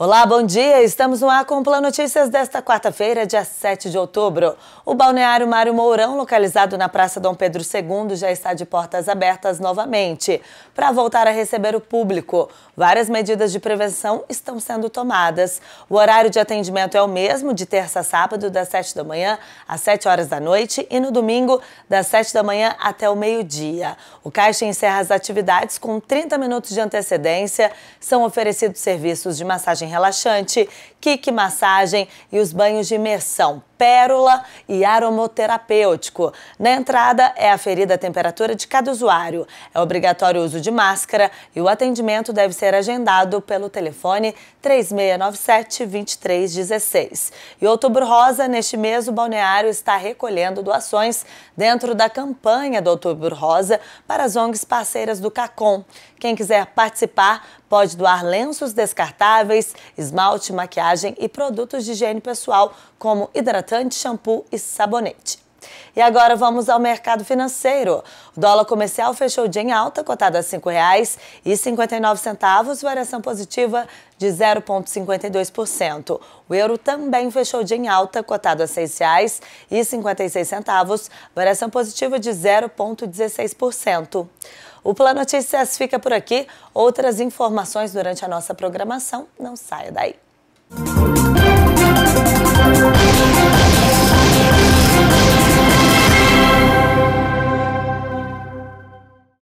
Olá, bom dia! Estamos no ar com o Plano Notícias desta quarta-feira, dia 7 de outubro. O balneário Mário Mourão, localizado na Praça Dom Pedro II, já está de portas abertas novamente para voltar a receber o público. Várias medidas de prevenção estão sendo tomadas. O horário de atendimento é o mesmo, de terça a sábado, das 7 da manhã às 7 horas da noite e no domingo, das 7 da manhã até o meio-dia. O caixa encerra as atividades com 30 minutos de antecedência. São oferecidos serviços de massagem relaxante, kick massagem e os banhos de imersão, pérola e aromoterapêutico. Na entrada é aferida a temperatura de cada usuário. É obrigatório o uso de máscara e o atendimento deve ser agendado pelo telefone 3697-2316. E Outubro Rosa, neste mês, o balneário está recolhendo doações dentro da campanha do Outubro Rosa para as ONGs parceiras do CACOM. Quem quiser participar pode doar lenços descartáveis, esmalte, maquiagem e produtos de higiene pessoal, como hidratante, shampoo e sabonete. E agora vamos ao mercado financeiro. O dólar comercial fechou o dia em alta, cotado a R$ 5,59, variação positiva de 0,52%. O euro também fechou o dia em alta, cotado a R$ 6,56, variação positiva de 0,16%. O Plano Notícias fica por aqui. Outras informações durante a nossa programação, não saia daí.